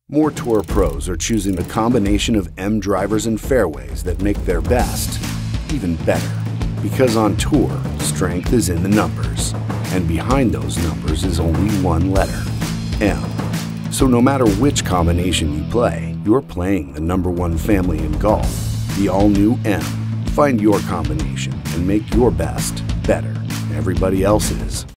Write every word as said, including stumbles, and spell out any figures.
More tour pros are choosing the combination of M drivers and fairways that make their best even better. Because on tour, strength is in the numbers, and behind those numbers is only one letter, M. So no matter which combination you play, you're playing the number one family in golf, the all-new M. Find your combination and make your best better than everybody else's.